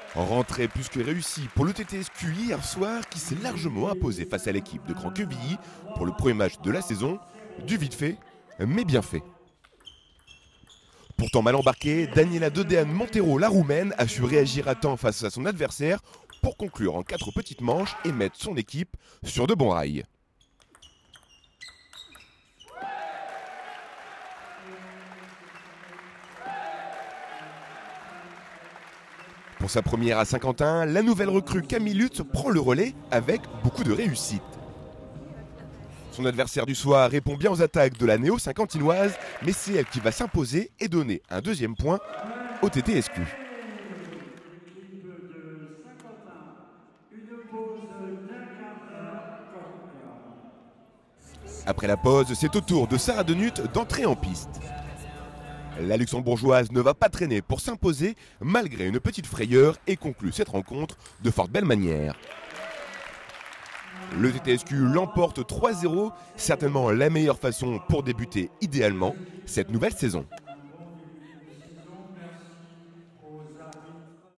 Rentrée plus que réussie pour le TTSQ hier soir qui s'est largement imposé face à l'équipe de Grand-Quevilly pour le premier match de la saison, du vite fait, mais bien fait. Pourtant mal embarqué, Daniela Dodean Montero, la roumaine, a su réagir à temps face à son adversaire pour conclure en 4 petites manches et mettre son équipe sur de bons rails. Pour sa première à Saint-Quentin, la nouvelle recrue Camille Lutz prend le relais avec beaucoup de réussite. Son adversaire du soir répond bien aux attaques de la néo-saint-quentinoise, mais c'est elle qui va s'imposer et donner un deuxième point au TTSQ. Après la pause, c'est au tour de Sarah Denut d'entrer en piste. La luxembourgeoise ne va pas traîner pour s'imposer malgré une petite frayeur et conclut cette rencontre de fort belle manière. Le TTSQ l'emporte 3-0, certainement la meilleure façon pour débuter idéalement cette nouvelle saison.